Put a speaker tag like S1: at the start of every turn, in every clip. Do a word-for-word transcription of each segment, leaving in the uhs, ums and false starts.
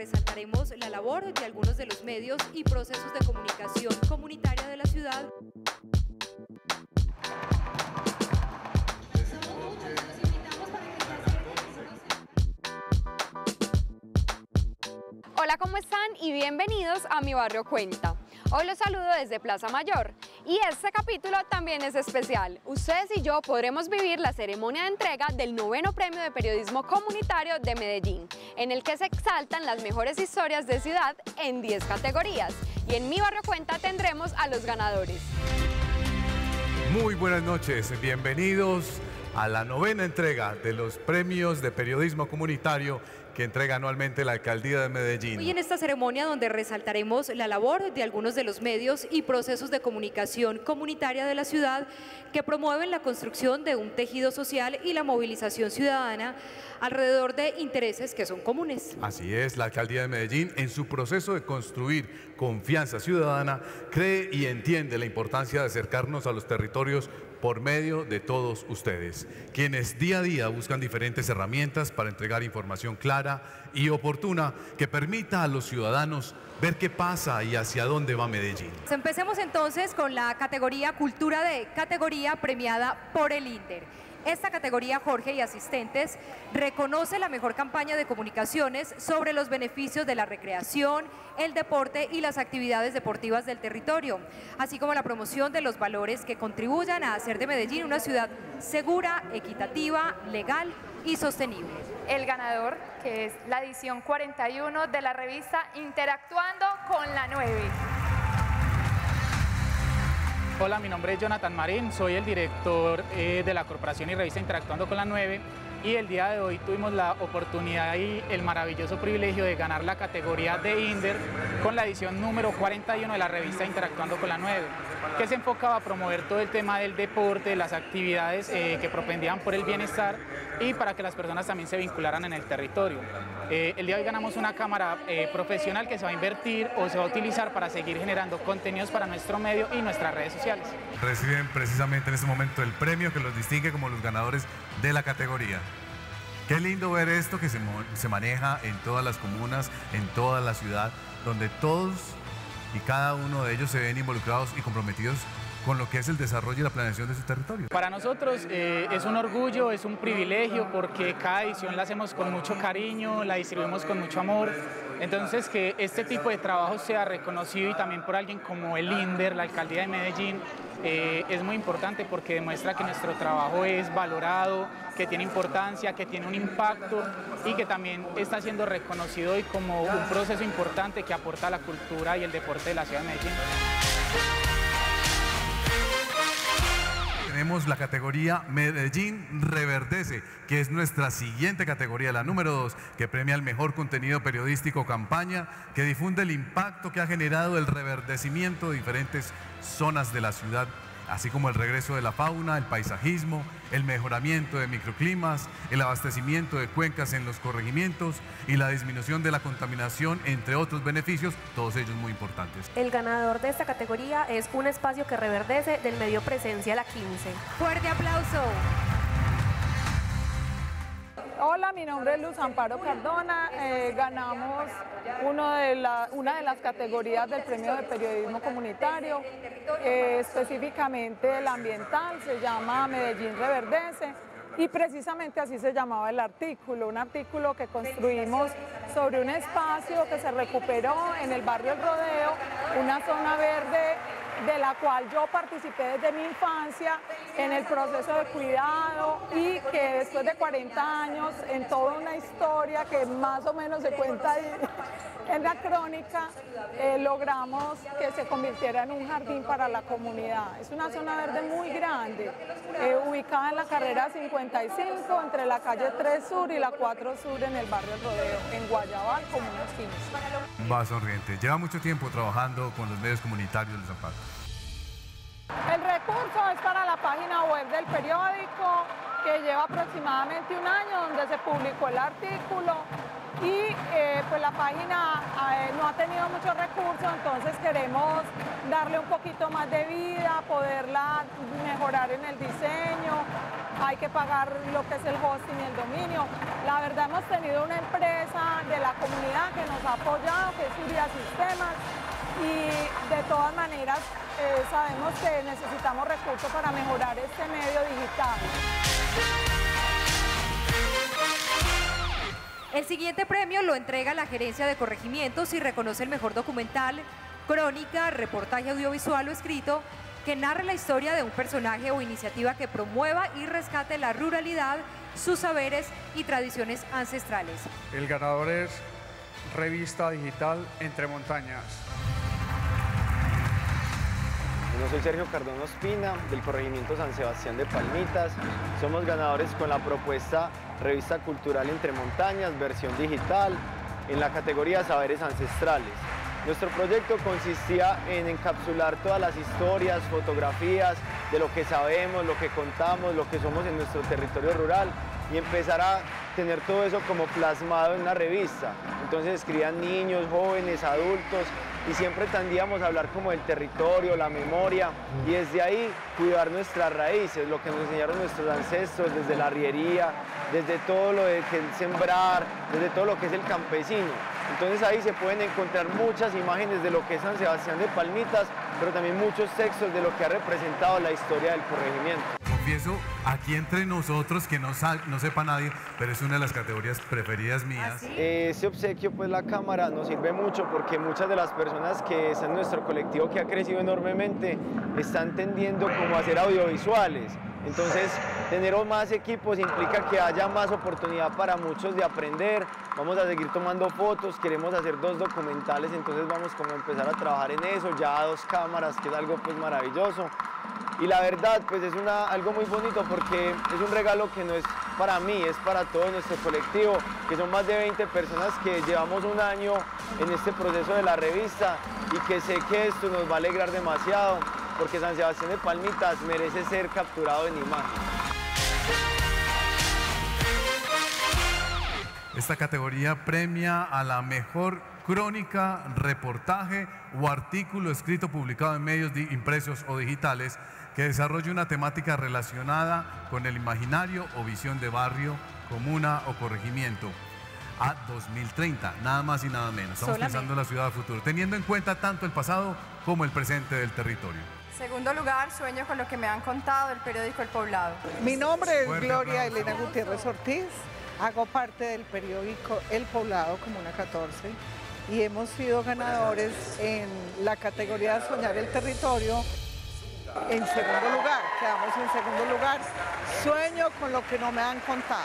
S1: resaltaremos la labor de algunos de los medios y procesos de comunicación comunitaria de la ciudad.
S2: Hola, ¿cómo están? Y bienvenidos a Mi Barrio Cuenta. Hoy los saludo desde Plaza Mayor y este capítulo también es especial. Ustedes y yo podremos vivir la ceremonia de entrega del noveno Premio de Periodismo Comunitario de Medellín, en el que se exaltan las mejores historias de ciudad en diez categorías. Y en Mi Barrio Cuenta tendremos a los ganadores.
S3: Muy buenas noches, bienvenidos a la novena entrega de los Premios de Periodismo Comunitario que entrega anualmente la Alcaldía de Medellín.
S1: Hoy en esta ceremonia donde resaltaremos la labor de algunos de los medios y procesos de comunicación comunitaria de la ciudad que promueven la construcción de un tejido social y la movilización ciudadana alrededor de intereses que son comunes.
S3: Así es, la Alcaldía de Medellín, en su proceso de construir confianza ciudadana, cree y entiende la importancia de acercarnos a los territorios por medio de todos ustedes, quienes día a día buscan diferentes herramientas para entregar información clara y oportuna que permita a los ciudadanos ver qué pasa y hacia dónde va Medellín.
S1: Empecemos entonces con la categoría Cultura D, categoría premiada por el INDER. Esta categoría, Jorge y asistentes, reconoce la mejor campaña de comunicaciones sobre los beneficios de la recreación, el deporte y las actividades deportivas del territorio, así como la promoción de los valores que contribuyan a hacer de Medellín una ciudad segura, equitativa, legal y sostenible.
S4: El ganador, que es la edición cuarenta y uno de la revista Interactuando con la nueve.
S5: Hola, mi nombre es Jonathan Marín, soy el director eh, de la corporación y revista Interactuando con la nueve y el día de hoy tuvimos la oportunidad y el maravilloso privilegio de ganar la categoría de INDER con la edición número cuarenta y uno de la revista Interactuando con la nueve, que se enfocaba a promover todo el tema del deporte, las actividades eh, que propendían por el bienestar y para que las personas también se vincularan en el territorio. Eh, el día de hoy ganamos una cámara eh, profesional que se va a invertir o se va a utilizar para seguir generando contenidos para nuestro medio y nuestras redes sociales.
S3: Reciben precisamente en este momento el premio que los distingue como los ganadores de la categoría. Qué lindo ver esto que se, se maneja en todas las comunas, en toda la ciudad, donde todos y cada uno de ellos se ven involucrados y comprometidos con lo que es el desarrollo y la planeación de su territorio.
S5: Para nosotros eh, es un orgullo, es un privilegio porque cada edición la hacemos con mucho cariño, la distribuimos con mucho amor. Entonces que este tipo de trabajo sea reconocido y también por alguien como el INDER, la Alcaldía de Medellín, eh, es muy importante porque demuestra que nuestro trabajo es valorado, que tiene importancia, que tiene un impacto y que también está siendo reconocido y como un proceso importante que aporta a la cultura y el deporte de la ciudad de Medellín.
S3: Tenemos la categoría Medellín Reverdece, que es nuestra siguiente categoría, la número dos, que premia el mejor contenido periodístico campaña, que difunde el impacto que ha generado el reverdecimiento de diferentes zonas de la ciudad, así como el regreso de la fauna, el paisajismo, el mejoramiento de microclimas, el abastecimiento de cuencas en los corregimientos y la disminución de la contaminación, entre otros beneficios, todos ellos muy importantes.
S6: El ganador de esta categoría es Un Espacio que Reverdece del medio Presencia La quince.
S1: ¡Fuerte aplauso!
S7: Hola, mi nombre es Luz Amparo Cardona, eh, ganamos uno de la, una de las categorías del Premio de Periodismo Comunitario, eh, específicamente el ambiental, se llama Medellín Reverdece y precisamente así se llamaba el artículo, un artículo que construimos sobre un espacio que se recuperó en el barrio El Rodeo, una zona verde de la cual yo participé desde mi infancia en el proceso de cuidado y que después de cuarenta años, en toda una historia que más o menos se cuenta ahí en la crónica, eh, logramos que se convirtiera en un jardín para la comunidad. Es una zona verde muy grande, eh, ubicada en la carrera cincuenta y cinco, entre la calle tres Sur y la cuatro Sur en el barrio El Rodeo, en Guayabal, comuna quince.
S3: Va sonriente. Lleva mucho tiempo trabajando con los medios comunitarios de Zapata.
S7: El recurso es para la página web del periódico, que lleva aproximadamente un año, donde se publicó el artículo y eh, pues la página eh, no ha tenido muchos recursos, entonces queremos darle un poquito más de vida, poderla mejorar en el diseño. hay que pagar lo que es el hosting y el dominio. La verdad hemos tenido una empresa de la comunidad que nos ha apoyado, que es Uria Sistemas, y de todas maneras eh, sabemos que necesitamos recursos para mejorar este medio digital.
S1: El siguiente premio lo entrega la Gerencia de Corregimientos y reconoce el mejor documental, crónica, reportaje audiovisual o escrito que narre la historia de un personaje o iniciativa que promueva y rescate la ruralidad, sus saberes y tradiciones ancestrales.
S8: El ganador es Revista Digital Entre Montañas.
S9: Yo soy Sergio Cardona Ospina, del Corregimiento San Sebastián de Palmitas. Somos ganadores con la propuesta Revista Cultural Entre Montañas, versión digital, en la categoría Saberes Ancestrales. Nuestro proyecto consistía en encapsular todas las historias, fotografías de lo que sabemos, lo que contamos, lo que somos en nuestro territorio rural y empezar a tener todo eso como plasmado en una revista. Entonces escribían niños, jóvenes, adultos y siempre tendíamos a hablar como del territorio, la memoria y desde ahí cuidar nuestras raíces, lo que nos enseñaron nuestros ancestros desde la arriería, desde todo lo de que el sembrar, desde todo lo que es el campesino. Entonces ahí se pueden encontrar muchas imágenes de lo que es San Sebastián de Palmitas, pero también muchos textos de lo que ha representado la historia del corregimiento.
S3: Confieso aquí entre nosotros que no, sal, no sepa nadie, pero es una de las categorías preferidas mías.
S9: Este obsequio, pues la cámara nos sirve mucho porque muchas de las personas que están en nuestro colectivo, que ha crecido enormemente, están tendiendo como a hacer audiovisuales. Entonces, tener más equipos implica que haya más oportunidad para muchos de aprender. Vamos a seguir tomando fotos, queremos hacer dos documentales, entonces vamos como a empezar a trabajar en eso, ya dos cámaras, que es algo pues maravilloso. Y la verdad, pues es una, algo muy bonito porque es un regalo que no es para mí, es para todo nuestro colectivo, que son más de veinte personas que llevamos un año en este proceso de la revista y que sé que esto nos va a alegrar demasiado, porque San Sebastián de Palmitas merece ser capturado en imagen.
S3: Esta categoría premia a la mejor crónica, reportaje o artículo escrito publicado en medios impresos o digitales que desarrolle una temática relacionada con el imaginario o visión de barrio, comuna o corregimiento a dos mil treinta, nada más y nada menos. Estamos
S1: Solamente.
S3: pensando en la ciudad del futuro, teniendo en cuenta tanto el pasado como el presente del territorio.
S10: Segundo lugar, sueño con lo que me han contado del periódico El Poblado.
S11: Mi nombre es
S3: Fuerte
S11: Gloria
S3: aplauso.
S11: Elena Gutiérrez Ortiz, hago parte del periódico El Poblado, Comuna catorce, y hemos sido ganadores en la categoría Soñar el Territorio en segundo lugar, quedamos en segundo lugar. Sueño con lo que no me han contado.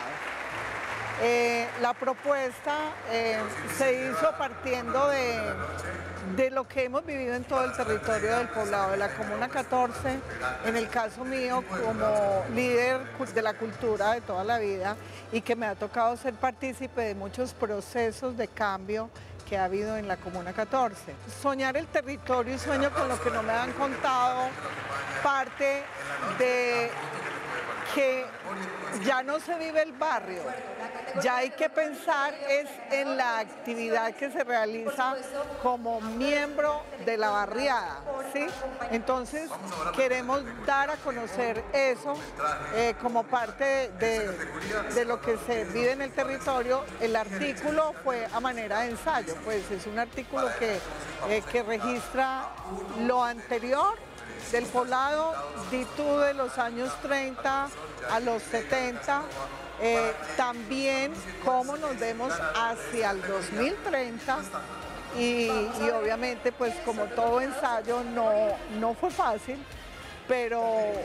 S11: Eh, la propuesta eh, se hizo partiendo de, de lo que hemos vivido en todo el territorio del Poblado, de la Comuna catorce, en el caso mío como líder de la cultura de toda la vida y que me ha tocado ser partícipe de muchos procesos de cambio que ha habido en la Comuna catorce. Soñar el territorio y sueño con lo que no me han contado parte de que ya no se vive el barrio, ya hay que pensar es en la actividad que se realiza como miembro de la barriada, ¿sí? Entonces queremos dar a conocer eso eh, como parte de, de lo que se vive en el territorio. El artículo fue a manera de ensayo, pues es un artículo que, eh, que registra lo anterior del Poblado, di tú de los años treinta a los setenta, eh, también cómo nos vemos hacia el dos mil treinta y, y obviamente pues como todo ensayo no, no fue fácil, pero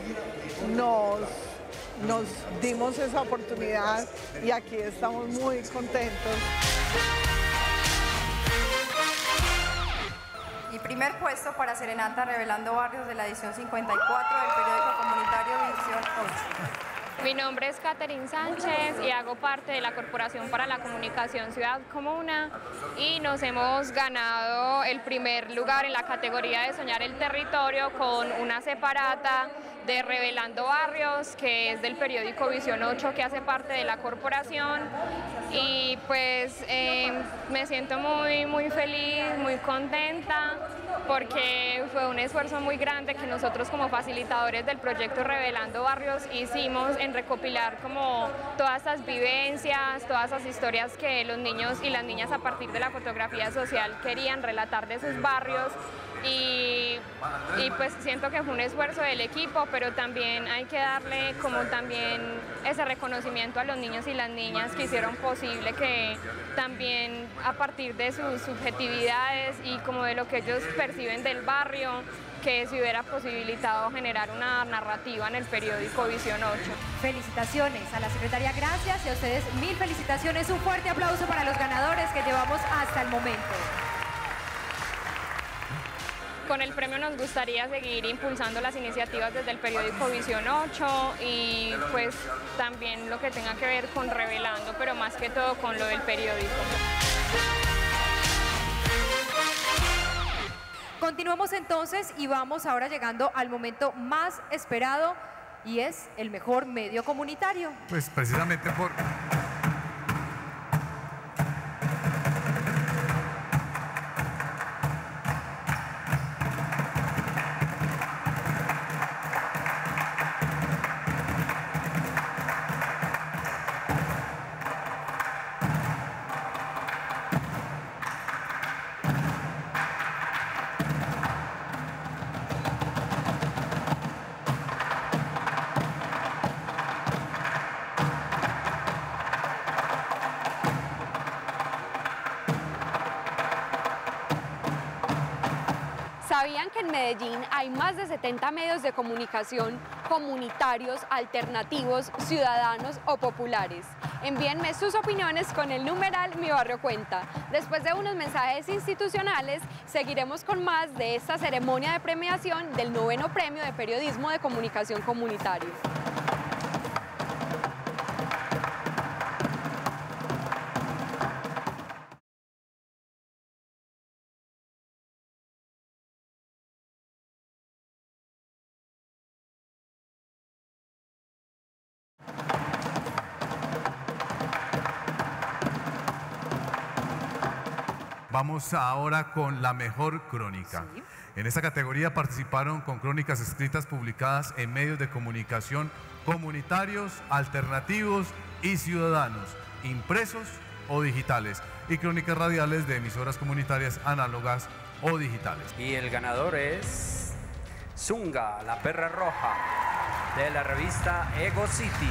S11: nos, nos dimos esa oportunidad y aquí estamos muy contentos.
S10: Y primer puesto para Serenata Revelando Barrios de la edición cincuenta y cuatro del periódico comunitario Visión ocho.
S12: Mi nombre es Catherine Sánchez y hago parte de la Corporación para la Comunicación Ciudad Comuna y nos hemos ganado el primer lugar en la categoría de Soñar el Territorio con una separata de Revelando Barrios, que es del periódico Visión ocho, que hace parte de la corporación, y pues eh, me siento muy, muy feliz, muy contenta porque fue un esfuerzo muy grande que nosotros como facilitadores del proyecto Revelando Barrios hicimos en recopilar como todas estas vivencias, todas esas historias que los niños y las niñas a partir de la fotografía social querían relatar de sus barrios. Y, y pues siento que fue un esfuerzo del equipo, pero también hay que darle como también ese reconocimiento a los niños y las niñas que hicieron posible que también a partir de sus subjetividades y como de lo que ellos perciben del barrio, que se hubiera posibilitado generar una narrativa en el periódico Visión ocho.
S1: Felicitaciones a la secretaria, gracias, y a ustedes mil felicitaciones. Un fuerte aplauso para los ganadores que llevamos hasta el momento.
S12: Con el premio nos gustaría seguir impulsando las iniciativas desde el periódico Visión ocho y pues también lo que tenga que ver con Revelando, pero más que todo con lo del periódico.
S1: Continuamos entonces y vamos ahora llegando al momento más esperado y es el mejor medio comunitario.
S3: Pues precisamente por...
S2: ¿Sabían que en Medellín hay más de setenta medios de comunicación comunitarios, alternativos, ciudadanos o populares? Envíenme sus opiniones con el numeral Mi Barrio Cuenta. Después de unos mensajes institucionales, seguiremos con más de esta ceremonia de premiación del noveno Premio de Periodismo de Comunicación Comunitario.
S3: Vamos ahora con la mejor crónica. Sí. En esta categoría participaron con crónicas escritas publicadas en medios de comunicación comunitarios, alternativos y ciudadanos, impresos o digitales, y crónicas radiales de emisoras comunitarias análogas o digitales.
S13: Y el ganador es Zunga, la perra roja, de la revista Ego City.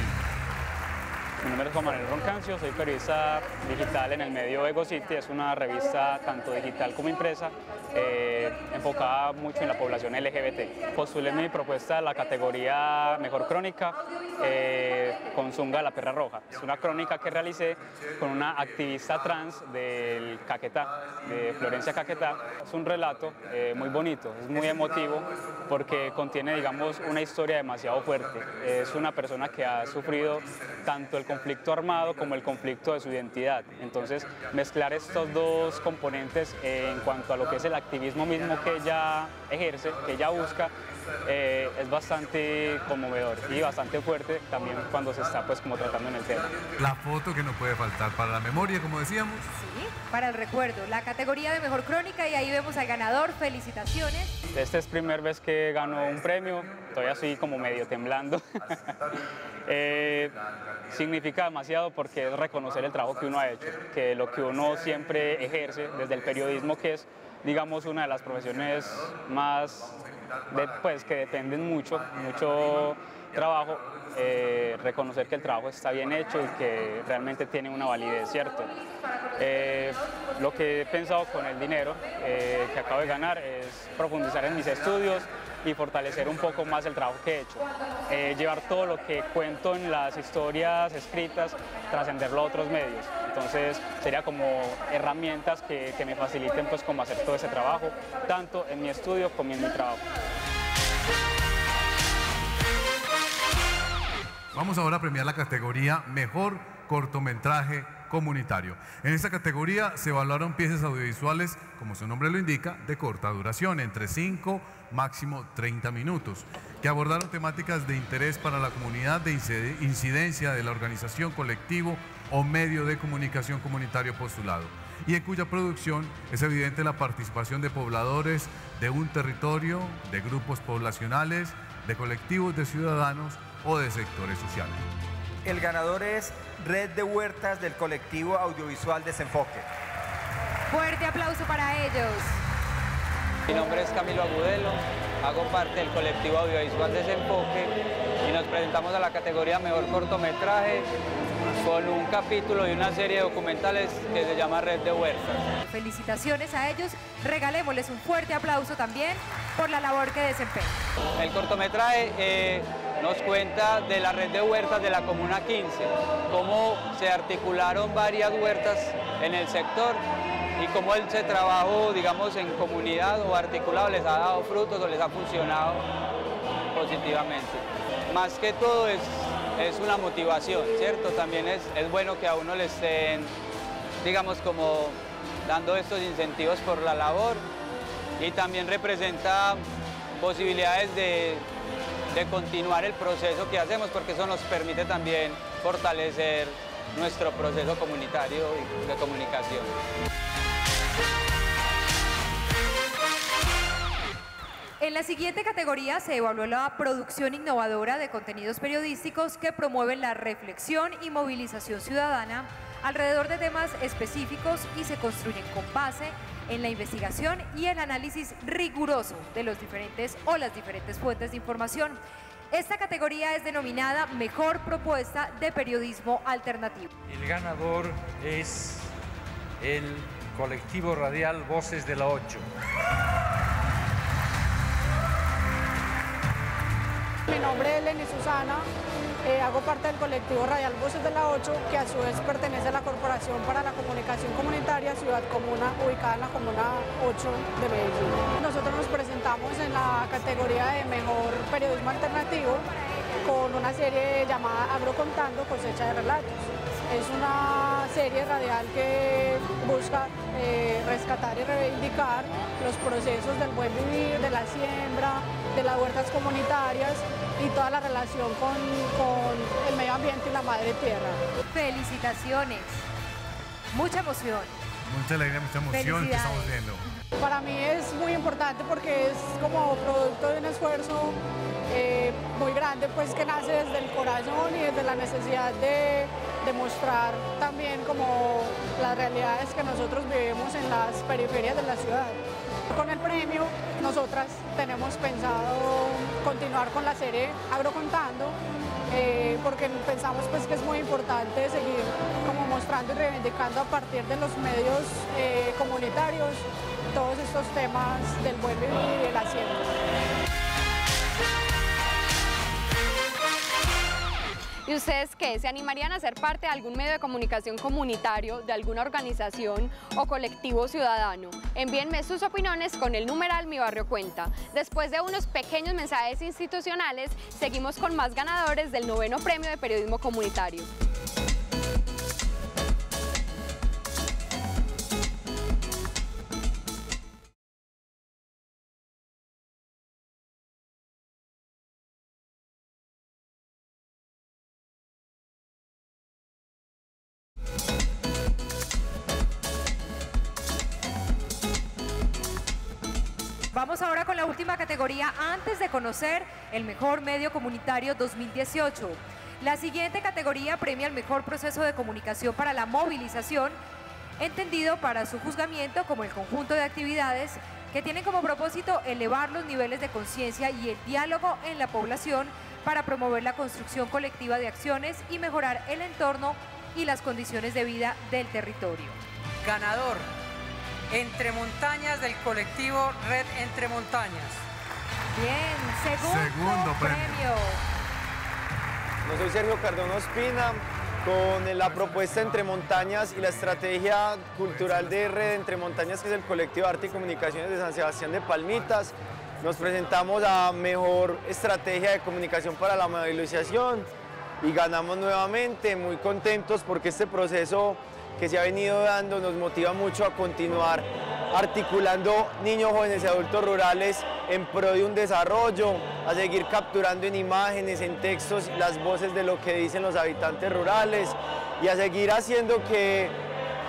S14: Mi nombre es Juan Manuel Roncancio, soy periodista digital en el medio Ego City. Es una revista tanto digital como impresa, eh, enfocada mucho en la población L G B T. Postulé mi propuesta a la categoría Mejor Crónica eh, con Zunga, la perra roja. Es una crónica que realicé con una activista trans del Caquetá, de Florencia Caquetá. Es un relato eh, muy bonito, es muy emotivo porque contiene, digamos, una historia demasiado fuerte. Es una persona que ha sufrido tanto el conflicto armado como el conflicto de su identidad. Entonces, mezclar estos dos componentes en cuanto a lo que es el activismo mismo que ella ejerce, que ella busca, eh, es bastante conmovedor y bastante fuerte también cuando se está pues como tratando en el tema.
S3: La foto que no puede faltar para la memoria, como decíamos.
S1: Sí, para el recuerdo, la categoría de Mejor Crónica, y ahí vemos al ganador. Felicitaciones.
S14: Esta es primera vez que gano un premio, todavía estoy como medio temblando. eh, significa demasiado porque es reconocer el trabajo que uno ha hecho, que lo que uno siempre ejerce desde el periodismo, que es, digamos, una de las profesiones más, de, pues, que dependen mucho, mucho trabajo, eh, reconocer que el trabajo está bien hecho y que realmente tiene una validez, ¿cierto? Eh, lo que he pensado con el dinero eh, que acabo de ganar es profundizar en mis estudios y fortalecer un poco más el trabajo que he hecho. Eh, llevar todo lo que cuento en las historias escritas, trascenderlo a otros medios. Entonces sería como herramientas que, que me faciliten pues como hacer todo ese trabajo, tanto en mi estudio como en mi trabajo.
S3: Vamos ahora a premiar la categoría Mejor Cortometraje Comunitario. En esta categoría se evaluaron piezas audiovisuales, como su nombre lo indica, de corta duración, entre cinco, máximo treinta minutos, que abordaron temáticas de interés para la comunidad, de incidencia de la organización, colectivo o medio de comunicación comunitario postulado. y en cuya producción es evidente la participación de pobladores de un territorio, de grupos poblacionales, de colectivos de ciudadanos o de sectores sociales.
S15: El ganador es Red de Huertas del colectivo audiovisual Desenfoque.
S1: Fuerte aplauso para ellos.
S16: Mi nombre es Camilo Agudelo, hago parte del colectivo audiovisual Desenfoque y nos presentamos a la categoría Mejor Cortometraje con un capítulo y una serie de documentales que se llama Red de Huertas.
S1: Felicitaciones a ellos, regalémosles un fuerte aplauso también por la labor que desempeñan.
S16: El cortometraje eh, nos cuenta de la Red de Huertas de la Comuna quince, cómo se articularon varias huertas en el sector y cómo ese trabajo, digamos, en comunidad o articulado les ha dado frutos o les ha funcionado positivamente. Más que todo es, es una motivación, ¿cierto? También es, es bueno que a uno le estén, digamos, como dando estos incentivos por la labor y también representa posibilidades de, de continuar el proceso que hacemos porque eso nos permite también fortalecer nuestro proceso comunitario y de comunicación.
S1: En la siguiente categoría se evaluó la producción innovadora de contenidos periodísticos que promueven la reflexión y movilización ciudadana alrededor de temas específicos y se construyen con base en la investigación y el análisis riguroso de los diferentes o las diferentes fuentes de información. Esta categoría es denominada Mejor Propuesta de Periodismo Alternativo.
S17: El ganador es el colectivo radial Voces de la ocho.
S7: Mi nombre es Lenny Susana, eh, hago parte del colectivo radial Voces de la ocho, que a su vez pertenece a la Corporación para la Comunicación Comunitaria Ciudad Comuna, ubicada en la Comuna ocho de Medellín. Nosotros nos presentamos en la categoría de Mejor Periodismo Alternativo con una serie llamada Agrocontando, cosecha de relatos. Es una serie radial que busca eh, rescatar y reivindicar los procesos del buen vivir, de la siembra, de las huertas comunitarias y toda la relación con, con el medio ambiente y la madre tierra.
S1: Felicitaciones, mucha emoción.
S3: Mucha alegría, mucha emoción que estamos viendo.
S7: Para mí es muy importante porque es como producto de un esfuerzo eh, muy grande, pues que nace desde el corazón y desde la necesidad de demostrar también como las realidades que nosotros vivimos en las periferias de la ciudad. Con el premio, nosotras tenemos pensado continuar con la serie Agrocontando, eh, porque pensamos pues que es muy importante seguir como mostrando y reivindicando a partir de los medios eh, comunitarios todos estos temas del buen vivir y de la siembra.
S2: ¿Y ustedes qué? ¿Se animarían a ser parte de algún medio de comunicación comunitario, de alguna organización o colectivo ciudadano? Envíenme sus opiniones con el numeral Mi Barrio Cuenta. Después de unos pequeños mensajes institucionales, seguimos con más ganadores del noveno premio de periodismo comunitario.
S1: Vamos ahora con la última categoría antes de conocer el Mejor Medio Comunitario dos mil dieciocho. La siguiente categoría premia el mejor proceso de comunicación para la movilización, entendido para su juzgamiento como el conjunto de actividades que tienen como propósito elevar los niveles de conciencia y el diálogo en la población para promover la construcción colectiva de acciones y mejorar el entorno y las condiciones de vida del territorio.
S18: Ganador, Entre Montañas del colectivo Red Entre Montañas.
S1: Bien, segundo,
S3: segundo premio.
S1: premio.
S9: Yo soy Sergio Cardona Ospina, con la propuesta Entre Montañas y la estrategia cultural de Red Entre Montañas, que es el colectivo de arte y comunicaciones de San Sebastián de Palmitas. Nos presentamos a mejor estrategia de comunicación para la movilización y ganamos nuevamente, muy contentos porque este proceso que se ha venido dando nos motiva mucho a continuar articulando niños, jóvenes y adultos rurales en pro de un desarrollo, a seguir capturando en imágenes, en textos, las voces de lo que dicen los habitantes rurales y a seguir haciendo que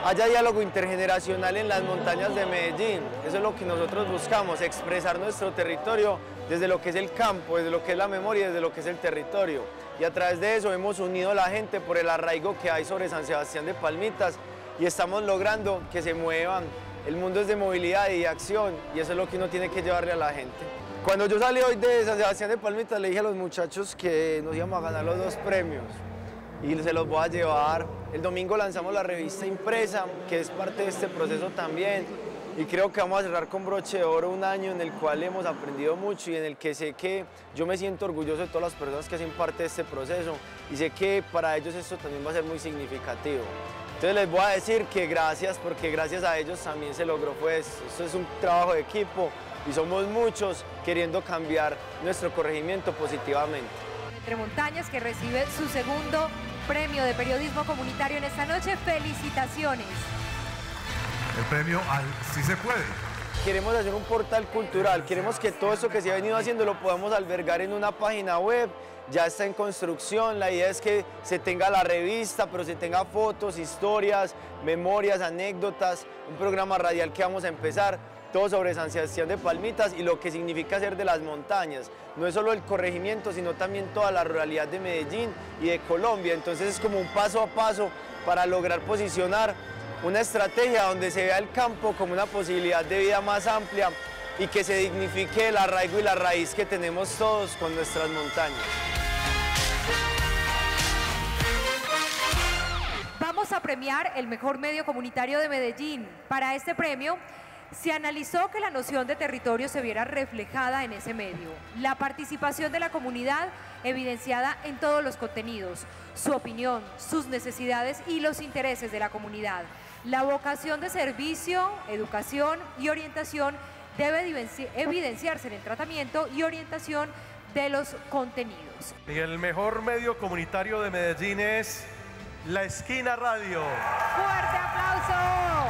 S9: haya diálogo intergeneracional en las montañas de Medellín. Eso es lo que nosotros buscamos, expresar nuestro territorio desde lo que es el campo, desde lo que es la memoria, desde lo que es el territorio. Y a través de eso hemos unido a la gente por el arraigo que hay sobre San Sebastián de Palmitas y estamos logrando que se muevan. El mundo es de movilidad y de acción y eso es lo que uno tiene que llevarle a la gente. Cuando yo salí hoy de San Sebastián de Palmitas le dije a los muchachos que nos íbamos a ganar los dos premios y se los voy a llevar. El domingo lanzamos la revista impresa, que es parte de este proceso también, y creo que vamos a cerrar con broche de oro un año en el cual hemos aprendido mucho y en el que sé que yo me siento orgulloso de todas las personas que hacen parte de este proceso y sé que para ellos esto también va a ser muy significativo. Entonces les voy a decir que gracias, porque gracias a ellos también se logró, pues esto es un trabajo de equipo y somos muchos queriendo cambiar nuestro corregimiento positivamente.
S1: Entre Montañas, que recibe su segundo premio de periodismo comunitario en esta noche, felicitaciones.
S3: El premio al Sí se puede.
S9: Queremos hacer un portal cultural, queremos que todo eso que se ha venido haciendo lo podamos albergar en una página web. Ya está en construcción, la idea es que se tenga la revista, pero se tenga fotos, historias, memorias, anécdotas, un programa radial que vamos a empezar, todo sobre San Sebastián de Palmitas y lo que significa ser de las montañas. No es solo el corregimiento, sino también toda la ruralidad de Medellín y de Colombia. Entonces es como un paso a paso para lograr posicionar una estrategia donde se vea el campo como una posibilidad de vida más amplia y que se dignifique el arraigo y la raíz que tenemos todos con nuestras montañas.
S1: Vamos a premiar el mejor medio comunitario de Medellín. Para este premio se analizó que la noción de territorio se viera reflejada en ese medio, la participación de la comunidad evidenciada en todos los contenidos, su opinión, sus necesidades y los intereses de la comunidad. La vocación de servicio, educación y orientación debe evidenciarse en el tratamiento y orientación de los contenidos.
S19: Y el mejor medio comunitario de Medellín es La Esquina Radio.
S1: ¡Fuerte aplauso!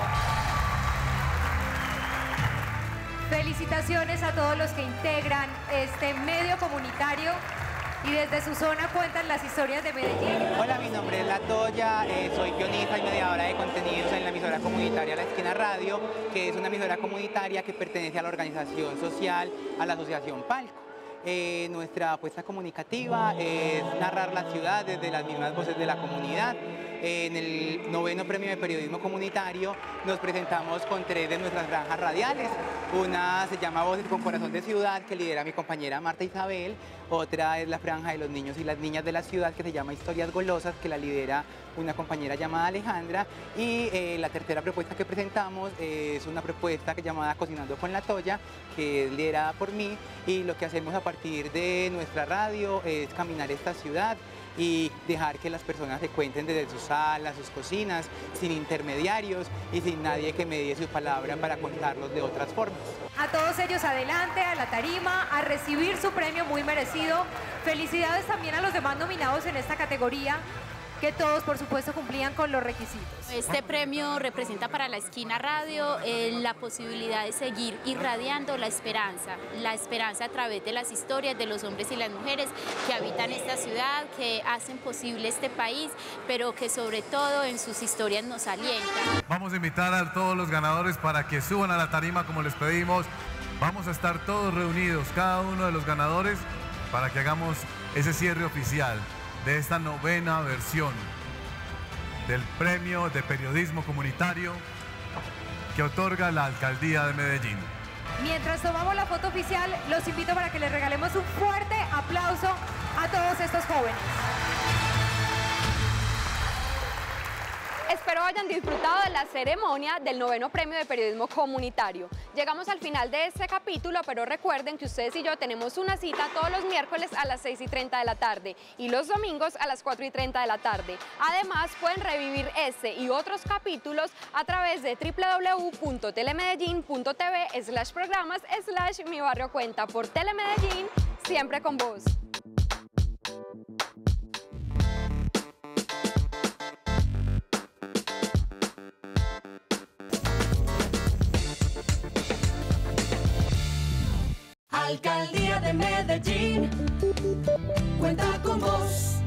S1: Felicitaciones a todos los que integran este medio comunitario y desde su zona cuentan las historias de Medellín.
S20: Hola, mi nombre es La Toya, eh, soy guionista y mediadora de contenidos en la emisora comunitaria La Esquina Radio, que es una emisora comunitaria que pertenece a la organización social, a la asociación Palco. Eh, nuestra apuesta comunicativa es narrar la ciudad desde las mismas voces de la comunidad. Eh, en el noveno premio de periodismo comunitario nos presentamos con tres de nuestras franjas radiales. Una se llama Voces con Corazón de Ciudad, que lidera mi compañera Marta Isabel. Otra es la franja de los niños y las niñas de la ciudad, que se llama Historias Golosas, que la lidera una compañera llamada Alejandra. Y eh, la tercera propuesta que presentamos es una propuesta que llamada Cocinando con La Toya, que es liderada por mí. Y lo que hacemos a partir de nuestra radio es caminar esta ciudad y dejar que las personas se cuenten desde sus salas, sus cocinas, sin intermediarios y sin nadie que medie su palabra para contarlos de otras formas.
S1: A todos ellos adelante, a la tarima, a recibir su premio muy merecido. Felicidades también a los demás nominados en esta categoría, que todos, por supuesto, cumplían con los requisitos.
S21: Este premio representa para La Esquina Radio eh, la posibilidad de seguir irradiando la esperanza, la esperanza a través de las historias de los hombres y las mujeres que habitan esta ciudad, que hacen posible este país, pero que sobre todo en sus historias nos alientan.
S3: Vamos a invitar a todos los ganadores para que suban a la tarima como les pedimos. Vamos a estar todos reunidos, cada uno de los ganadores, para que hagamos ese cierre oficial de esta novena versión del Premio de Periodismo Comunitario que otorga la Alcaldía de Medellín.
S1: Mientras tomamos la foto oficial, los invito para que les regalemos un fuerte aplauso a todos estos jóvenes.
S2: Espero hayan disfrutado de la ceremonia del noveno premio de periodismo comunitario. Llegamos al final de este capítulo, pero recuerden que ustedes y yo tenemos una cita todos los miércoles a las seis y treinta de la tarde y los domingos a las cuatro y treinta de la tarde. Además, pueden revivir este y otros capítulos a través de w w w punto telemedellín punto t v slash programas slash mi barrio cuenta. Por Telemedellín, siempre con vos.
S22: Alcaldía de Medellín, cuenta con vos.